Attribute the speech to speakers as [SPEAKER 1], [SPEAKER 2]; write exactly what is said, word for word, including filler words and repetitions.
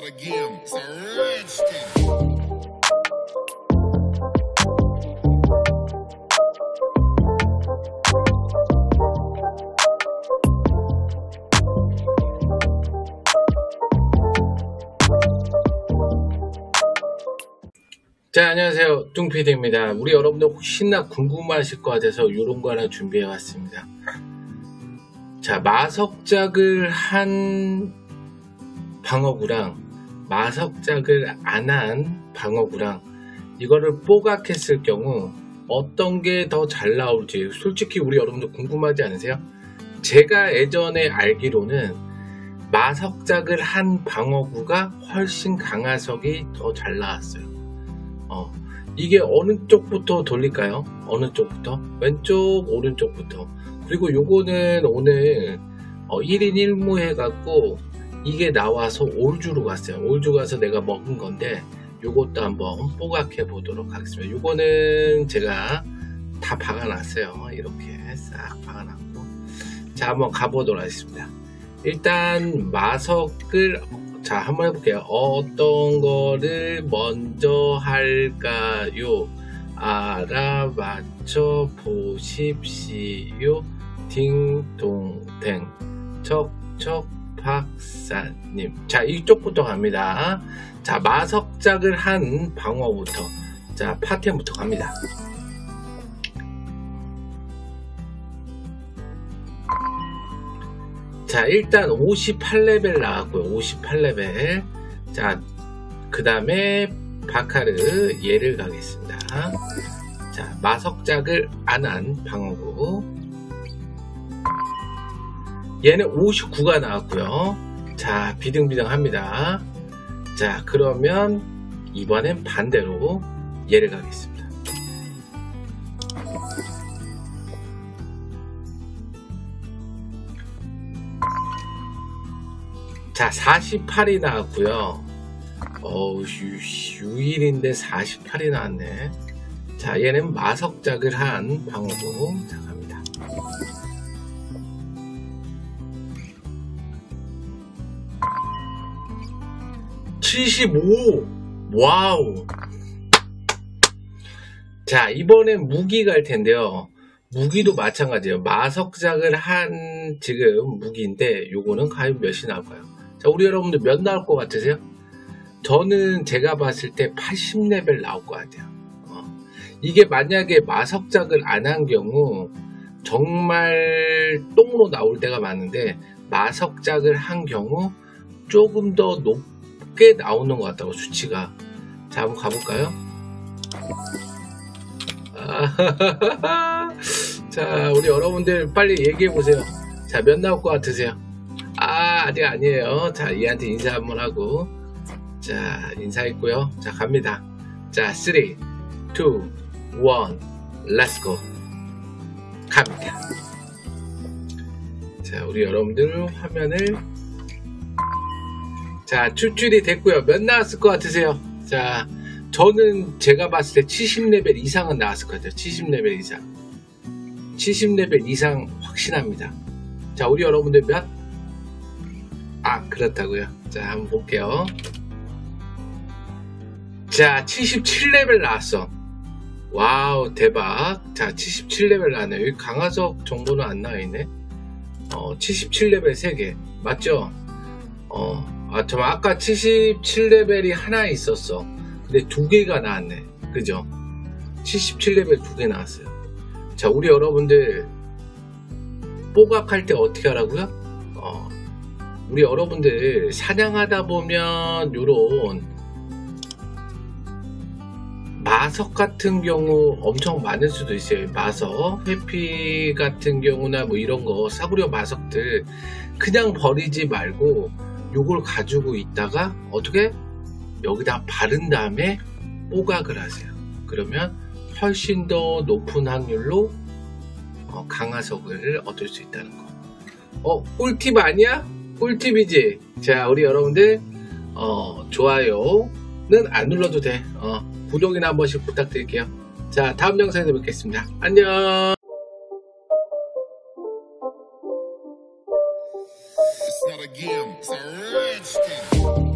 [SPEAKER 1] not a game, it's a rich thing.
[SPEAKER 2] 자, 안녕하세요. 뚱피디입니다. 우리 여러분들 혹시나 궁금하실 것 같아서 이런 거 하나 준비해 왔습니다. 자, 마석작을 한 방어구랑 마석작을 안 한 방어구랑 이거를 뽀각했을 경우 어떤 게 더 잘 나올지 솔직히 우리 여러분들 궁금하지 않으세요? 제가 예전에 알기로는 마석작을 한 방어구가 훨씬 강화석이 더 잘 나왔어요. 어, 이게 어느 쪽부터 돌릴까요? 어느 쪽부터? 왼쪽, 오른쪽부터. 그리고 요거는 오늘 어, 일 인 일 무 해갖고 이게 나와서 올주로 갔어요. 올주 가서 내가 먹은 건데 요것도 한번 뽀각해 보도록 하겠습니다. 요거는 제가 다 박아놨어요. 이렇게 싹 박아놨고. 자, 한번 가보도록 하겠습니다. 일단 마석을 자, 한번 해볼게요. 어떤 거를 먼저 할까요? 알아맞혀 보십시오. 딩동댕. 척척 박사님. 자, 이쪽부터 갑니다. 자, 마석작을 한 방어부터. 자, 파템부터 갑니다. 자, 일단 오십팔 레벨 나왔고요. 오십팔 레벨. 자, 그 다음에 바카르 얘를 가겠습니다. 자, 마석작을 안 한 방어구. 얘는 오십구가 나왔고요. 자, 비등비등 합니다. 자, 그러면 이번엔 반대로 얘를 가겠습니다. 자, 사십팔이 나왔고요. 어우, 유일인데 사십팔이 나왔네. 자, 얘는 마석작을 한 방어구. 자, 갑니다. 칠십오! 와우! 자, 이번엔 무기 갈 텐데요. 무기도 마찬가지예요. 마석작을 한 지금 무기인데 요거는 과연 몇이 나올까요? 자, 우리 여러분들 몇 나올 것 같으세요? 저는 제가 봤을 때 팔십 레벨 나올 것 같아요. 어. 이게 만약에 마석작을 안 한 경우 정말 똥으로 나올 때가 많은데 마석작을 한 경우 조금 더 높게 나오는 것 같다고 수치가. 자, 한번 가볼까요? 자, 우리 여러분들 빨리 얘기해 보세요. 자, 몇 나올 것 같으세요? 아, 아직 아니에요. 자, 얘한테 인사 한번 하고. 자, 인사했고요. 자, 갑니다. 자, 삼, 이, 일, 렛츠고. 갑니다. 자, 우리 여러분들 화면을. 자, 추출이 됐고요. 몇 나왔을 것 같으세요? 자, 저는 제가 봤을 때 칠십 레벨 이상은 나왔을 것 같아요. 칠십 레벨 이상. 칠십 레벨 이상 확신합니다. 자, 우리 여러분들 몇? 아, 그렇다고요. 자, 한번 볼게요. 자, 칠십칠 레벨 나왔어. 와우, 대박. 자, 칠십칠 레벨 나왔네. 여기 강화석 정보는 안 나와있네. 어, 칠십칠 레벨 세 개. 맞죠? 어, 아, 저 아까 칠십칠 레벨이 하나 있었어. 근데 두 개가 나왔네. 그죠? 칠십칠 레벨 두 개 나왔어요. 자, 우리 여러분들 뽀각할 때 어떻게 하라고요? 어, 우리 여러분들 사냥하다 보면 요런 마석 같은 경우 엄청 많을 수도 있어요. 마석, 회피 같은 경우나 뭐 이런 거 싸구려 마석들 그냥 버리지 말고 요걸 가지고 있다가 어떻게? 여기다 바른 다음에 뽀각을 하세요. 그러면 훨씬 더 높은 확률로 어, 강화석을 얻을 수 있다는 거. 어, 꿀팁 아니야? 꿀팁이지? 자, 우리 여러분들 어, 좋아요는 안 눌러도 돼. 어, 구독이나 한 번씩 부탁드릴게요. 자, 다음 영상에서 뵙겠습니다. 안녕.
[SPEAKER 1] It's not a game, it's a rich thing.